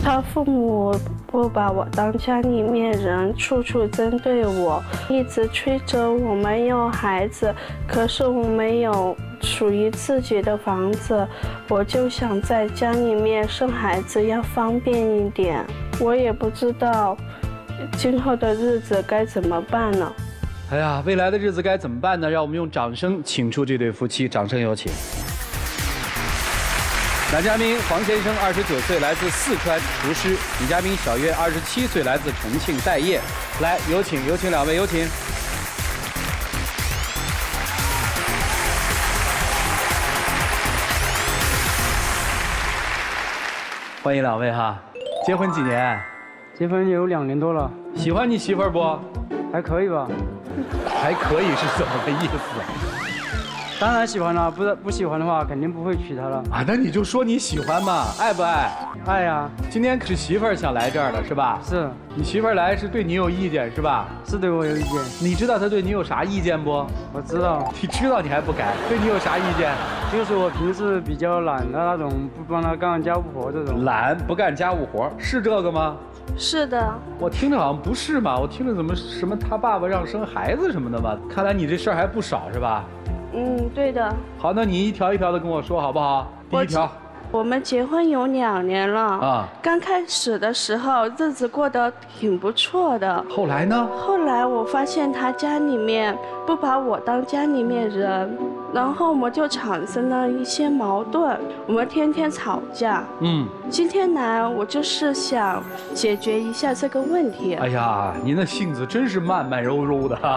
他父母不把我当家里面人，处处针对我，一直催着我们要孩子，可是我没有属于自己的房子，我就想在家里面生孩子要方便一点，我也不知道今后的日子该怎么办呢？ 哎呀，未来的日子该怎么办呢？让我们用掌声请出这对夫妻，掌声有请。男嘉宾黄先生29岁，来自四川厨师；女嘉宾小月27岁，来自重庆待业。来，有请两位，有请。欢迎两位哈。结婚几年？ 结婚有2年多了。 喜欢你媳妇儿不？ 还可以吧。 还可以是怎么个意思？ 当然喜欢了，不喜欢的话，肯定不会娶她了。 啊，那你就说你喜欢嘛，爱不爱？ 爱呀。 今天是媳妇儿想来这儿的是吧？ 是。 你媳妇儿来是对你有意见是吧？ 是对我有意见。 你知道她对你有啥意见不？ 我知道。 你知道你还不改？对你有啥意见？ 就是我平时比较懒的那种，不帮她干家务活这种。 懒，不干家务活，是这个吗？ 是的。 我听着好像不是嘛，我听着怎么什么他爸爸让生孩子什么的嘛？看来你这事儿还不少是吧？ 嗯，对的。 好，那你一条一条的跟我说好不好？第一条。 我们结婚有2年了啊， 刚开始的时候日子过得挺不错的。 后来呢？ 后来我发现他家里面不把我当家里面人，然后我们就产生了一些矛盾，我们天天吵架。今天来我就是想解决一下这个问题。 哎呀，您的性子真是慢慢柔柔的。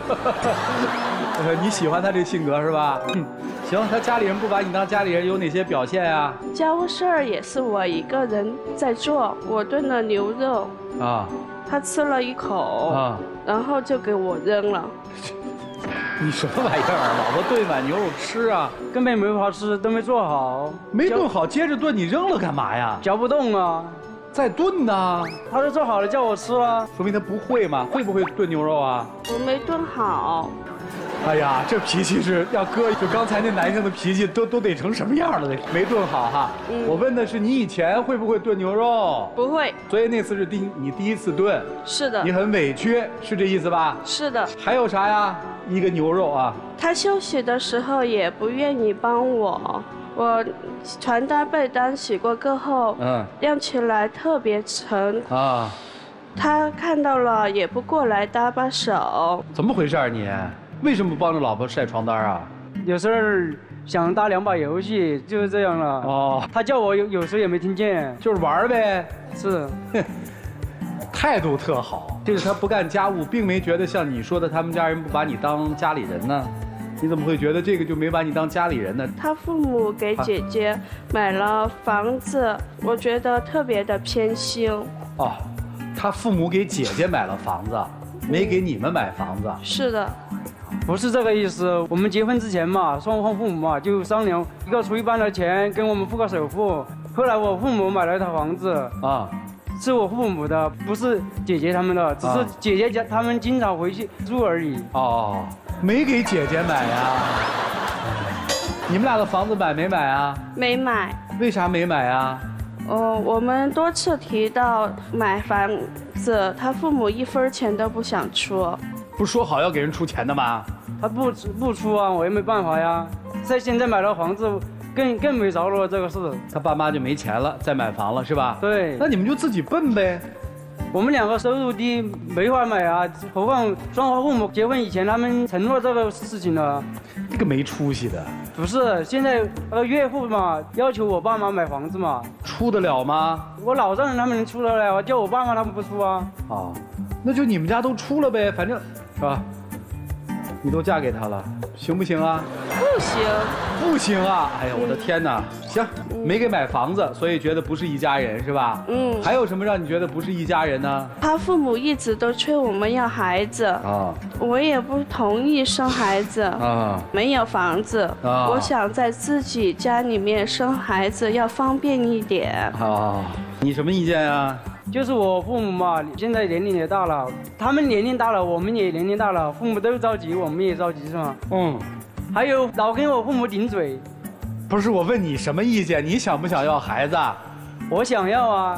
你喜欢他这性格是吧？行，他家里人不把你当家里人，有哪些表现呀？ 家务事儿也是我一个人在做，我炖了牛肉啊，他吃了一口啊，然后就给我扔了。 你什么玩意儿？老婆炖碗牛肉吃啊？ 根本没法吃，都没做好。 没炖好，接着炖，你扔了干嘛呀？ 嚼不动啊。 再炖呢？ 他都做好了，叫我吃了。 说明他不会嘛？会不会炖牛肉啊？ 我没炖好。 哎呀，这脾气是要搁就刚才那男生的脾气都得成什么样了？没炖好哈。我问的是你以前会不会炖牛肉？ 不会。 所以那次是你第一次炖。 是的。 你很委屈，是这意思吧？ 是的。 还有啥呀？一个牛肉啊。 他休息的时候也不愿意帮我。我床单被单洗过后，晾起来特别沉啊。他看到了也不过来搭把手。 怎么回事你？为什么帮着老婆晒床单啊？ 有时候想打2把游戏，就是这样了。哦，他叫我有时候也没听见， 就是玩呗。 是， 态度特好。就是他不干家务，并没觉得像你说的他们家人不把你当家里人呢。你怎么会觉得这个就没把你当家里人呢？ 他父母给姐姐买了房子，我觉得特别的偏心。 哦，他父母给姐姐买了房子，没给你们买房子。 是的。 不是这个意思，我们结婚之前嘛，双方父母嘛就商量，一个出一半的钱跟我们付个首付。后来我父母买了一套房子啊，是我父母的，不是姐姐他们的，只是姐姐家他们经常回去住而已。 哦，没给姐姐买呀？你们俩的房子买没买啊？ 没买。 为啥没买啊？ 我们多次提到买房子，他父母1分钱都不想出。 不说好要给人出钱的吗？ 他不出啊，我也没办法呀。现在买了房子，更没着落这个事。 他爸妈就没钱了，再买房了是吧？ 对。 那你们就自己奔呗。 我们2个收入低，没法买啊。何况双方父母结婚以前他们承诺这个事情了。 这个没出息的。 不是，现在岳父嘛，要求我爸妈买房子嘛， 出得了吗？ 我老丈人他们能出得了，叫我爸妈他们不出啊。 哦，那就你们家都出了呗，反正。是吧？你都嫁给他了，行不行啊？ 不行， 不行啊！哎呀，我的天哪！行，没给买房子，所以觉得不是一家人，是吧？还有什么让你觉得不是一家人呢？ 他父母一直都催我们要孩子啊，我也不同意生孩子啊，没有房子啊，我想在自己家里面生孩子要方便一点。 啊，你什么意见啊？ 就是我父母嘛，现在年龄也大了，他们年龄大了，我们也年龄大了，父母都着急，我们也着急，是吗？还有老跟我父母顶嘴。 不是，我问你什么意见？你想不想要孩子？ 我想要啊。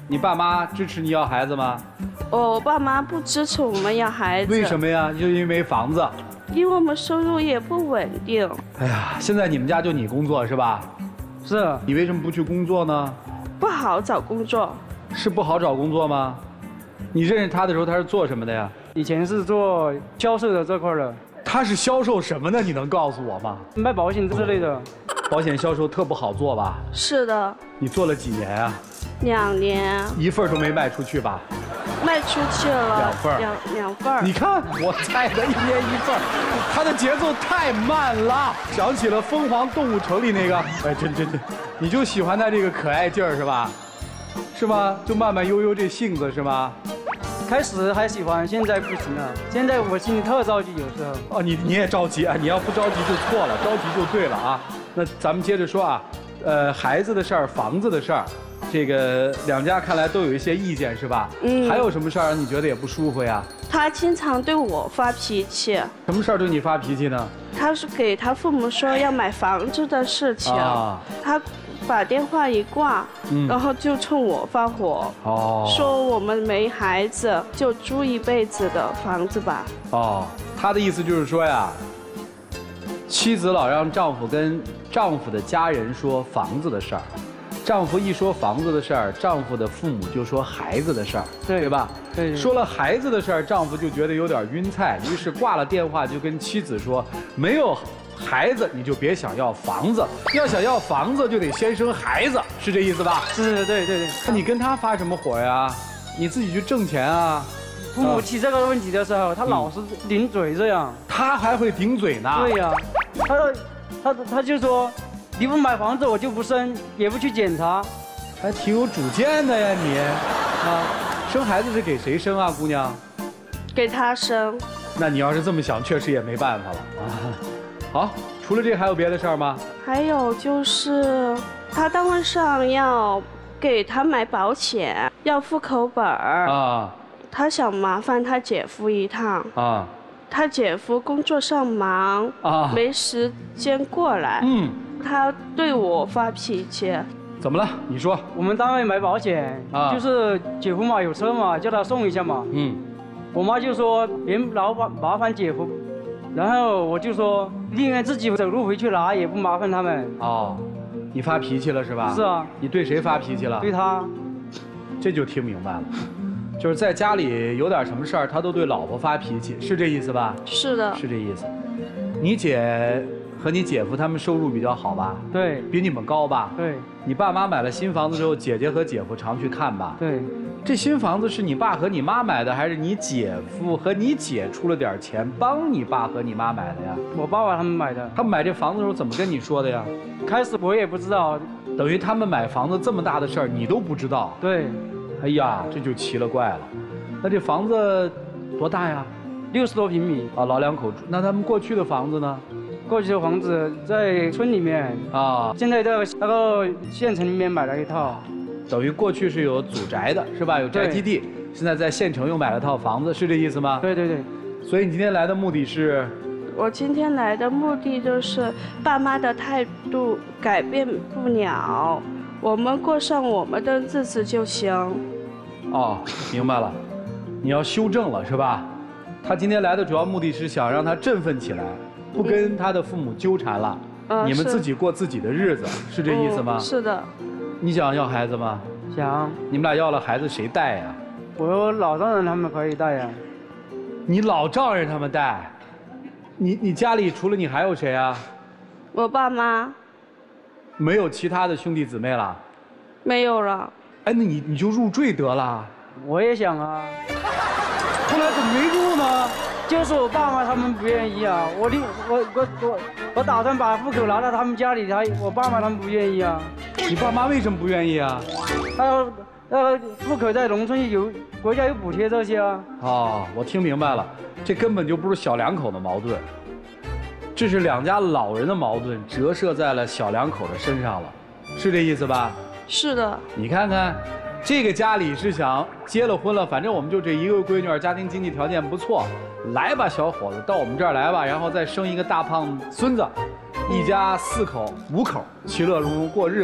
你爸妈支持你要孩子吗？ 我爸妈不支持我们要孩子。 为什么呀？就因为房子。 因为我们收入也不稳定。 哎呀，现在你们家就你工作是吧？ 是。 你为什么不去工作呢？ 不好找工作。 是不好找工作吗？你认识他的时候他是做什么的呀？ 以前是做销售的这块的。 他是销售什么的？你能告诉我吗？ 卖保险之类的。 保险销售特不好做吧？ 是的。 你做了几年啊 ？2年。 一份都没卖出去吧？ 卖出去了 2份。 两份。 你看我猜的1年1份，他的节奏太慢了。想起了《疯狂动物城》里那个，哎，真，你就喜欢他这个可爱劲儿是吧？是吗？就慢慢悠悠这性子是吗？ 开始还喜欢，现在不行了。现在我心里特着急，有时候。 哦，你也着急啊？你要不着急就错了，着急就对了啊。那咱们接着说啊，孩子的事儿，房子的事儿，这个两家看来都有一些意见是吧？还有什么事儿让你觉得也不舒服呀？ 他经常对我发脾气。 什么事儿对你发脾气呢？ 他是给他父母说要买房子的事情，他把电话一挂，然后就冲我发火，说我们没孩子就租一辈子的房子吧。 他的意思就是说呀，妻子老让丈夫跟丈夫的家人说房子的事儿，丈夫一说房子的事儿，丈夫的父母就说孩子的事儿，对吧？对。说了孩子的事儿，丈夫就觉得有点晕菜，于是挂了电话就跟妻子说，没有孩子你就别想要房子，要想要房子就得先生孩子，是这意思吧？ 是，对。 那你跟他发什么火呀？你自己去挣钱啊。 父母提这个问题的时候，他老是顶嘴这样。 他还会顶嘴呢？ 对呀，他就说，你不买房子我就不生，也不去检查， 还挺有主见的呀你。生孩子是给谁生啊，姑娘？ 给他生。 那你要是这么想，确实也没办法了啊。好，除了这还有别的事儿吗？ 还有就是他单位上要给他买保险，要户口本儿他想麻烦他姐夫一趟他姐夫工作上忙没时间过来。他对我发脾气。 怎么了？你说。 我们单位买保险就是姐夫嘛有车嘛，叫他送一下嘛。我妈就说别老麻烦姐夫。然后我就说宁愿自己走路回去拿，也不麻烦他们。 你发脾气了是吧？ 是啊。 你对谁发脾气了？ 对他。 这就听明白了，就是在家里有点什么事儿，他都对老婆发脾气，是这意思吧？ 是的。 是这意思。你姐和你姐夫他们收入比较好吧？ 对。 比你们高吧？ 对。 你爸妈买了新房子之后，姐姐和姐夫常去看吧？ 对。 这新房子是你爸和你妈买的，还是你姐夫和你姐出了点钱帮你爸和你妈买的呀？ 我爸爸他们买的。 他们买这房子的时候怎么跟你说的呀？ 开始我也不知道， 等于他们买房子这么大的事儿你都不知道。 对。 哎呀，这就奇了怪了。那这房子多大呀 ？60多平米。 老两口住。那他们过去的房子呢？ 过去的房子在村里面现在在那个县城里面买了一套。 等于过去是有祖宅的，是吧？有宅基地，现在在县城又买了套房子，是这意思吗？ 对。 所以你今天来的目的是？ 我今天来的目的就是爸妈的态度改变不了，我们过上我们的日子就行。 明白了，你要修正了是吧？他今天来的主要目的是想让他振奋起来，不跟他的父母纠缠了，你们自己过自己的日子，是这意思吗？ 是的。 你想要孩子吗？ 想。 你们俩要了孩子谁带呀？ 我老丈人他们可以带呀。 你老丈人他们带？你家里除了你还有谁啊？ 我爸妈。 没有其他的兄弟姊妹了？ 没有了。 那你就入赘得了。 我也想啊。后来怎么没入呢？就是我爸妈他们不愿意啊。我打算把户口拿到他们家里，我爸妈他们不愿意啊。 你爸妈为什么不愿意啊？ 户口在农村国家有补贴这些啊。 我听明白了，这根本就不是小两口的矛盾，这是两家老人的矛盾折射在了小两口的身上了，是这意思吧？ 是的。 你看看，这个家里是想结了婚了，反正我们就这一个闺女，家庭经济条件不错，来吧小伙子，到我们这儿来吧，然后再生一个大胖孙子，一家4口5口，其乐融融过日子。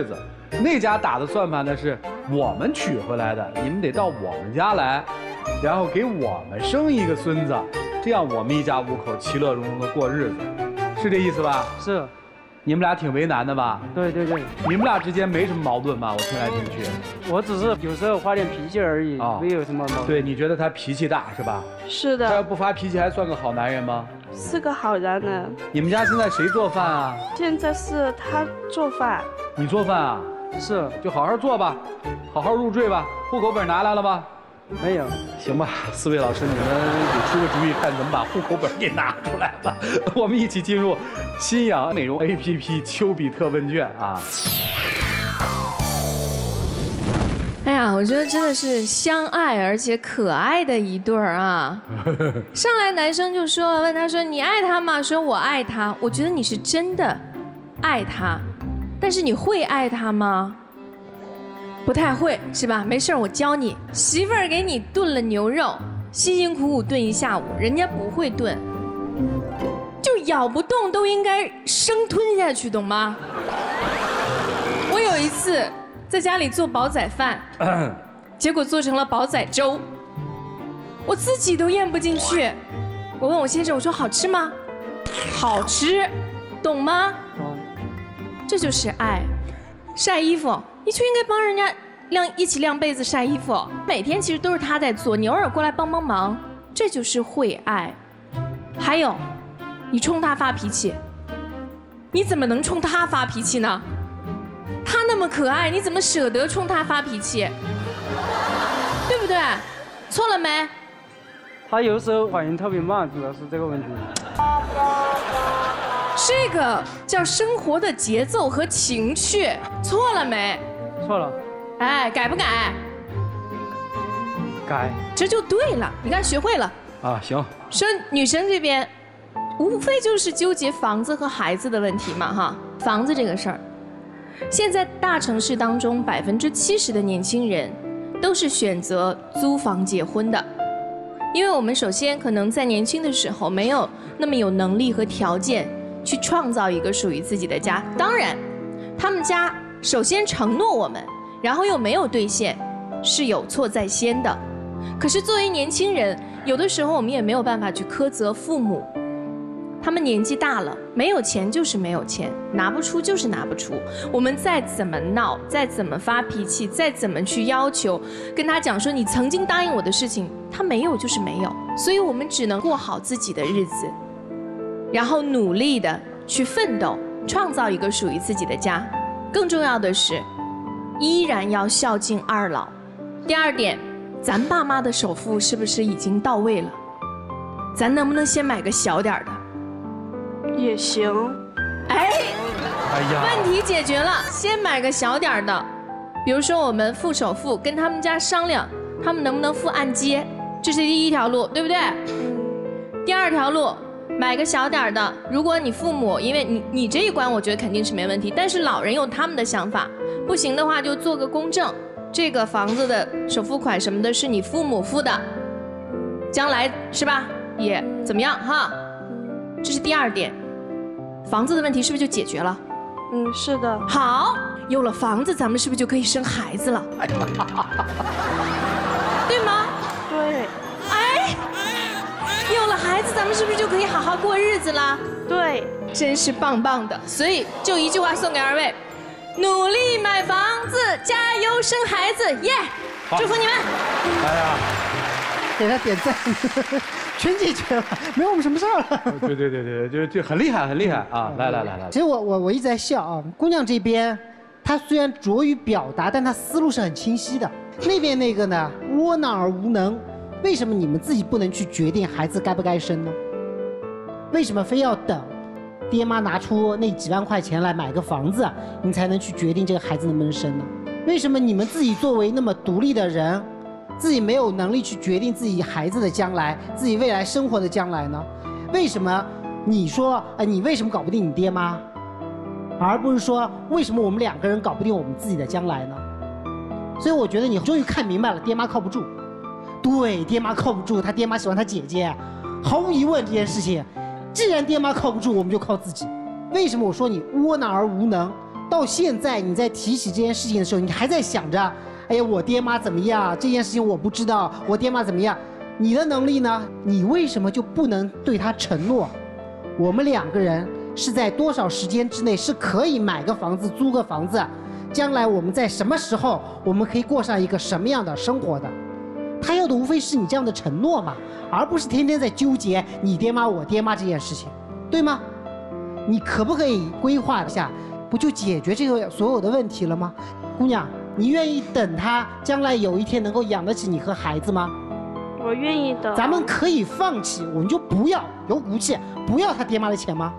那家打的算盘呢是我们娶回来的，你们得到我们家来，然后给我们生一个孙子，这样我们一家5口其乐融融的过日子，是这意思吧？ 是。 你们俩挺为难的吧？ 对对对。 你们俩之间没什么矛盾吧？我听来听去。 我只是有时候发点脾气而已，没有什么矛盾。 对，你觉得他脾气大是吧？ 是的。 他要不发脾气还算个好男人吗？ 是个好男人。 你们家现在谁做饭啊？ 现在是他做饭。 你做饭啊？ 是， 就好好做吧，好好入赘吧。户口本拿来了吧？ 没有。 行吧，4位老师，你们得出个主意，看怎么把户口本给拿出来吧。我们一起进入新氧美容 APP 丘比特问卷啊。 哎呀，我觉得真的是相爱而且可爱的一对儿啊！上来男生就说，问他说：“你爱他吗？”说：“我爱他。”我觉得你是真的爱他，但是你会爱他吗？不太会，是吧？没事，我教你。媳妇儿给你炖了牛肉，辛辛苦苦炖一下午，人家不会炖，就咬不动都应该生吞下去，懂吗？我有一次在家里做煲仔饭，结果做成了煲仔粥，我自己都咽不进去。我问我先生，我说好吃吗？好吃，懂吗？懂。这就是爱。晒衣服，你就应该帮人家一起晾被子、晒衣服。每天其实都是他在做，你偶尔过来帮帮忙，这就是会爱。还有，你冲他发脾气，你怎么能冲他发脾气呢？他那么可爱，你怎么舍得冲他发脾气？对不对？错了没？ 他有时候反应特别慢，主要是这个问题。 这个叫生活的节奏和情趣，错了没？ 错了。 哎，改不改？ 改。 这就对了，你看学会了。 啊，行。 说女生这边，无非就是纠结房子和孩子的问题嘛，哈。房子这个事儿，现在大城市当中70%的年轻人都是选择租房结婚的，因为我们首先可能在年轻的时候没有那么有能力和条件去创造一个属于自己的家。当然，他们家首先承诺我们，然后又没有兑现，是有错在先的。可是作为年轻人，有的时候我们也没有办法去苛责父母，他们年纪大了，没有钱就是没有钱，拿不出就是拿不出。我们再怎么闹，再怎么发脾气，再怎么去要求，跟他讲说你曾经答应我的事情，他没有就是没有。所以我们只能过好自己的日子，然后努力的去奋斗，创造一个属于自己的家。更重要的是，依然要孝敬二老。第二点，咱爸妈的首付是不是已经到位了？咱能不能先买个小点的？ 也行。 哎呀，问题解决了，先买个小点的。比如说我们付首付，跟他们家商量，他们能不能付按揭，这是第一条路，对不对？第二条路，买个小点的。如果你父母，因为你这一关我觉得肯定是没问题，但是老人有他们的想法，不行的话就做个公证，这个房子的首付款什么的是你父母付的，将来是吧也怎么样哈？这是第二点，房子的问题是不是就解决了？ 是的。 好，有了房子，咱们是不是就可以生孩子了？对吗？ 对。 哎，有了孩子，咱们是不是就可以好好过日子了？ 对。 真是棒棒的。所以就一句话送给二位：努力买房子，加油生孩子，耶！祝福你们。 哎呀，给他点赞，全解决了，没有我们什么事儿了。 对，就很厉害，很厉害啊！来。 其实我一直在笑啊，姑娘这边，她虽然拙于表达，但她思路是很清晰的。那边那个呢，窝囊而无能。为什么你们自己不能去决定孩子该不该生呢？为什么非要等爹妈拿出那几万块钱来买个房子，你才能去决定这个孩子能不能生呢？为什么你们自己作为那么独立的人，自己没有能力去决定自己孩子的将来，自己未来生活的将来呢？为什么你说，你为什么搞不定你爹妈，而不是说为什么我们两个人搞不定我们自己的将来呢？所以我觉得你终于看明白了，爹妈靠不住。对，爹妈靠不住，他爹妈喜欢他姐姐，毫无疑问这件事情，既然爹妈靠不住，我们就靠自己。为什么我说你窝囊而无能？ 到现在你在提起这件事情的时候，你还在想着，哎呀，我爹妈怎么样？这件事情我不知道，我爹妈怎么样？你的能力呢？你为什么就不能对他承诺，我们2个人是在多少时间之内是可以买个房子、租个房子，将来我们在什么时候我们可以过上一个什么样的生活的？他要的无非是你这样的承诺嘛，而不是天天在纠结你爹妈我爹妈这件事情，对吗？你可不可以规划一下，不就解决这个所有的问题了吗？姑娘，你愿意等他将来有一天能够养得起你和孩子吗？ 我愿意的。 咱们可以放弃，我们就不要有骨气，不要他爹妈的钱吗？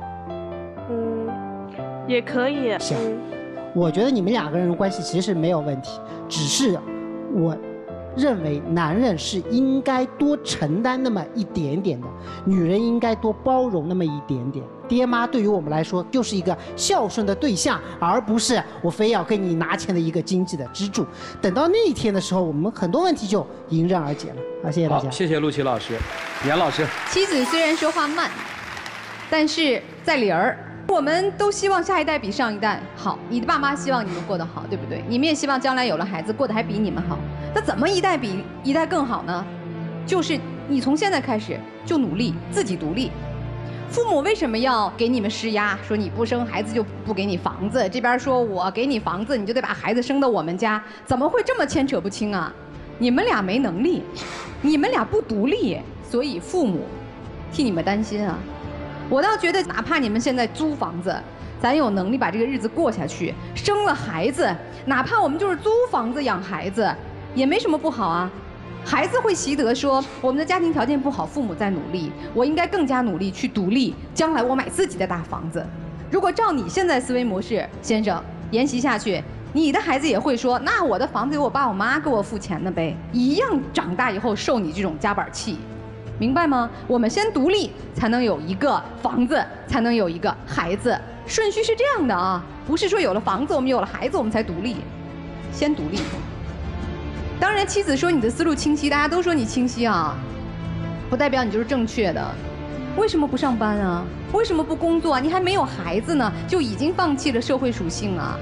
也可以。 行，我觉得你们2个人的关系其实是没有问题，只是我认为男人是应该多承担那么一点点的，女人应该多包容那么一点点。爹妈对于我们来说就是一个孝顺的对象，而不是我非要跟你拿钱的一个经济的支柱。等到那一天的时候，我们很多问题就迎刃而解了。好，谢谢大家。 好，谢谢陆琪老师，严老师。 妻子虽然说话慢，但是在理儿。我们都希望下一代比上一代好，你的爸妈希望你们过得好，对不对？你们也希望将来有了孩子过得还比你们好。那怎么一代比一代更好呢？就是你从现在开始就努力，自己独立。父母为什么要给你们施压，说你不生孩子就不给你房子？这边说我给你房子，你就得把孩子生到我们家，怎么会这么牵扯不清啊？你们俩没能力，你们俩不独立，所以父母替你们担心啊。我倒觉得，哪怕你们现在租房子，咱有能力把这个日子过下去，生了孩子，哪怕我们就是租房子养孩子，也没什么不好啊。孩子会习得说，我们的家庭条件不好，父母在努力，我应该更加努力去独立，将来我买自己的大房子。如果照你现在思维模式，先生沿袭下去，你的孩子也会说，那我的房子有我爸我妈给我付钱的呗，一样长大以后受你这种夹板气。明白吗？我们先独立，才能有一个房子，才能有一个孩子。顺序是这样的啊，不是说有了房子，我们有了孩子，我们才独立。先独立。当然，妻子说你的思路清晰，大家都说你清晰啊，不代表你就是正确的。为什么不上班啊？为什么不工作啊？你还没有孩子呢，就已经放弃了社会属性啊？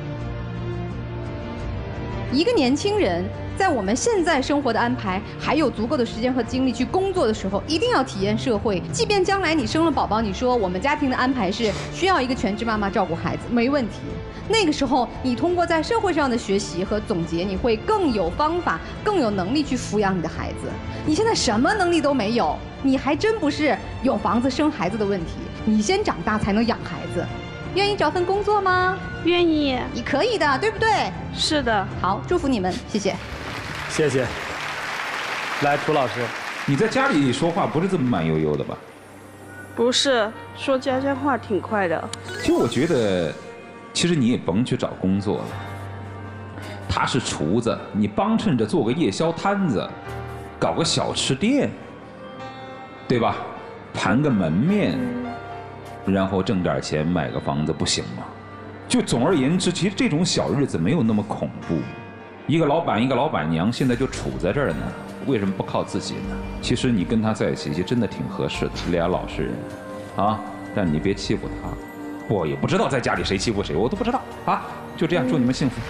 一个年轻人在我们现在生活的安排还有足够的时间和精力去工作的时候，一定要体验社会。即便将来你生了宝宝，你说我们家庭的安排是需要一个全职妈妈照顾孩子，没问题。那个时候，你通过在社会上的学习和总结，你会更有方法、更有能力去抚养你的孩子。你现在什么能力都没有，你还真不是有房子生孩子的问题，你先长大才能养孩子。愿意找份工作吗？ 愿意。 你可以的，对不对？ 是的。 好，祝福你们，谢谢。 谢谢。来，涂老师， 你在家里说话不是这么慢悠悠的吧？ 不是，说家乡话挺快的。 就我觉得，其实你也甭去找工作了。他是厨子，你帮衬着做个夜宵摊子，搞个小吃店，对吧？盘个门面。然后挣点钱买个房子不行吗？就总而言之，其实这种小日子没有那么恐怖。一个老板一个老板娘现在就处在这儿呢，为什么不靠自己呢？其实你跟他在一起就真的挺合适的，俩老实人啊，但你别欺负他。我也不知道在家里谁欺负谁，我都不知道啊。就这样，祝你们幸福。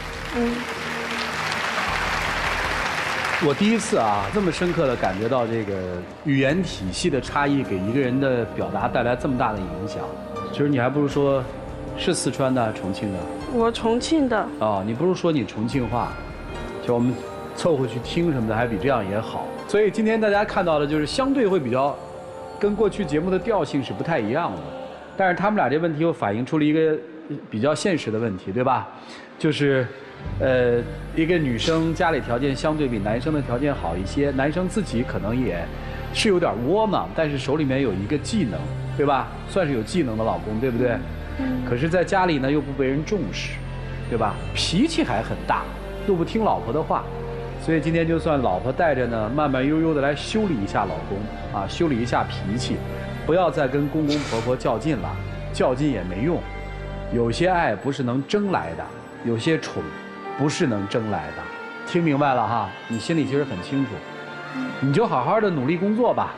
我第一次啊，这么深刻的感觉到这个语言体系的差异给一个人的表达带来这么大的影响。其实你还不如说，是四川的、重庆的。 我重庆的。 哦，你不如说你重庆话，就我们凑合去听什么的，还比这样也好。所以今天大家看到的就是相对会比较，跟过去节目的调性是不太一样的。但是他们俩这问题又反映出了一个比较现实的问题，对吧？就是。一个女生家里条件相对比男生的条件好一些，男生自己可能也是有点窝囊，但是手里面有一个技能，对吧？算是有技能的老公，对不对？可是在家里呢又不被人重视，对吧？脾气还很大，又不听老婆的话，所以今天就算老婆带着呢，慢慢悠悠的来修理一下老公啊，修理一下脾气，不要再跟公公婆婆较劲了，较劲也没用。有些爱不是能争来的，有些宠。不是能争来的，听明白了哈？你心里其实很清楚，你就好好的努力工作吧。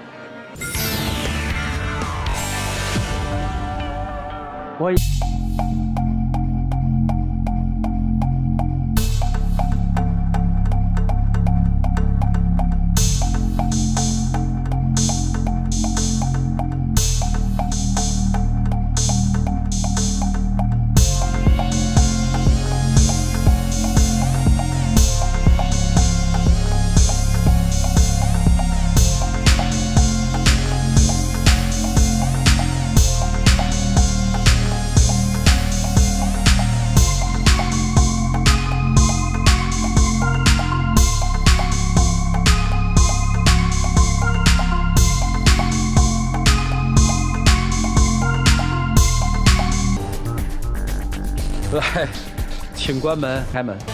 来，请关门，开门。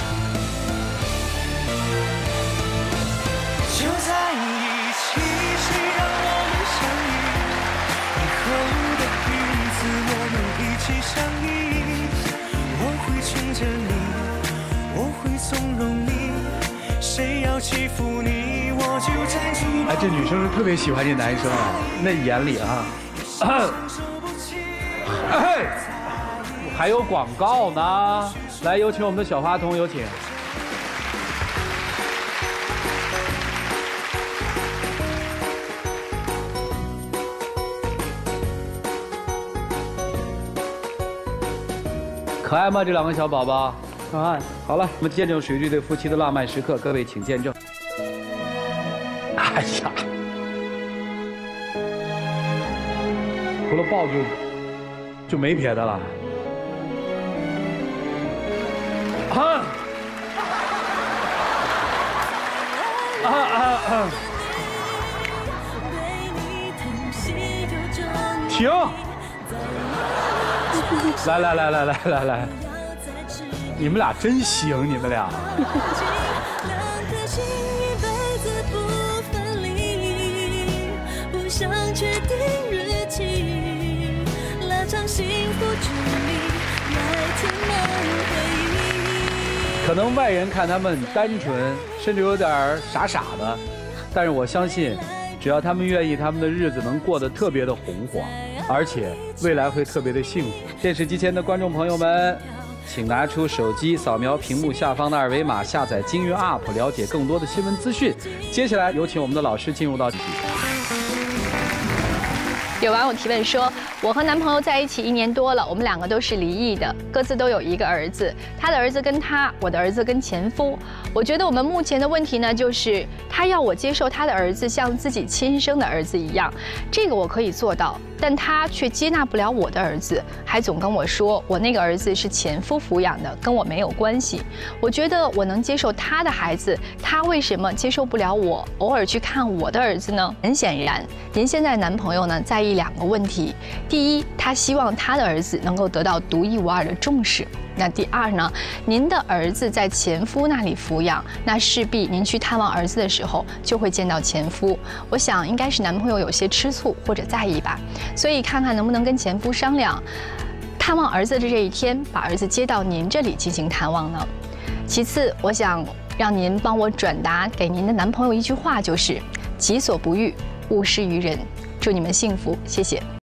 就在一起，谁让我们相遇？以后的日子，我们一起相依。我会宠着你，我会纵容你，谁要欺负你，我就站住。 哎，这女生是特别喜欢这男生啊，那眼里啊。哎，还有广告呢。来，有请我们的小花童，有请。可爱吗？这两个小宝宝？可爱。好了，我们见证水剧对夫妻的浪漫时刻，各位请见证。哎呀，除了抱就没别的了。停！来，你们俩真行，你们俩。可能外人看他们单纯，甚至有点傻傻的，但是我相信，只要他们愿意，他们的日子能过得特别的红火，而且未来会特别的幸福。电视机前的观众朋友们，请拿出手机，扫描屏幕下方的二维码，下载金韵 App， 了解更多的新闻资讯。接下来有请我们的老师进入到题。 有网友提问说，我和男朋友在一起1年多了，我们2个都是离异的，各自都有1个儿子，他的儿子跟他，我的儿子跟前夫。我觉得我们目前的问题呢，就是他要我接受他的儿子像自己亲生的儿子一样，这个我可以做到，但他却接纳不了我的儿子，还总跟我说我那个儿子是前夫抚养的，跟我没有关系。我觉得我能接受他的孩子，他为什么接受不了我偶尔去看我的儿子呢？很显然，您现在的男朋友呢，在意2个问题：第一，他希望他的儿子能够得到独一无二的重视；那第二呢，您的儿子在前夫那里抚养，那势必您去探望儿子的时候就会见到前夫。我想应该是男朋友有些吃醋或者在意吧，所以看看能不能跟前夫商量，探望儿子的这一天，把儿子接到您这里进行探望呢。其次，我想让您帮我转达给您的男朋友一句话，就是己所不欲，勿施于人。祝你们幸福，谢谢。